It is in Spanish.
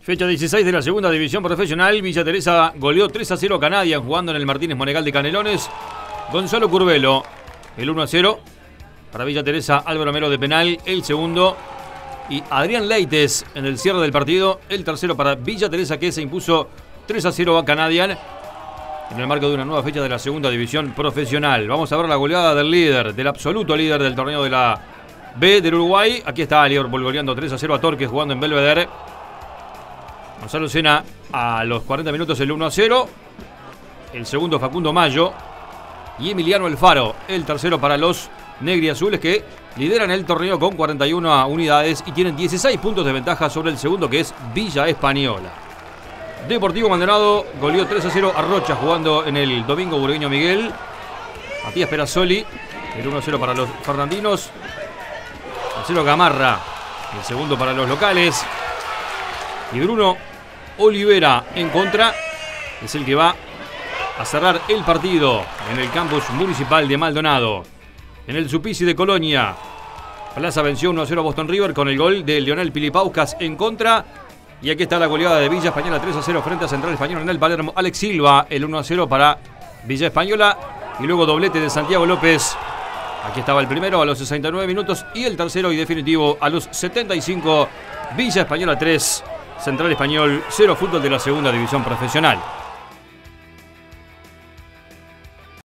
Fecha 16 de la segunda división profesional. Villa Teresa goleó 3-0 a Canadian jugando en el Martínez Monegal de Canelones. Gonzalo Curvelo, el 1-0 para Villa Teresa. Álvaro Mero de penal, el segundo. Y Adrián Leites en el cierre del partido, el tercero para Villa Teresa, que se impuso 3-0 a Canadian en el marco de una nueva fecha de la segunda división profesional. Vamos a ver la goleada del líder, del absoluto líder del torneo de la B del Uruguay. Aquí está Liverpool goleando 3-0 a Torques jugando en Belvedere. Gonzalo Sena a los 40 minutos el 1-0. El segundo Facundo Mayo. Y Emiliano Alfaro, el tercero para los negriazules, que lideran el torneo con 41 unidades y tienen 16 puntos de ventaja sobre el segundo, que es Villa Española. Deportivo Maldonado goleó 3-0 a Rocha jugando en el Domingo Burgueño Miguel. Matías Perazzoli, el 1-0 para los fernandinos. Marcelo Gamarra, el segundo para los locales. Y Bruno Olivera en contra es el que va a cerrar el partido en el campus municipal de Maldonado. En el Suplicy de Colonia, Plaza venció 1-0 a Boston River con el gol de Leonel Pilipauskas en contra. Y aquí está la goleada de Villa Española 3-0 frente a Central Española en el Palermo. Alex Silva, el 1-0 para Villa Española. Y luego doblete de Santiago López. Aquí estaba el primero a los 69 minutos y el tercero y definitivo a los 75. Villa Española 3, Central Español 0, fútbol de la segunda división profesional.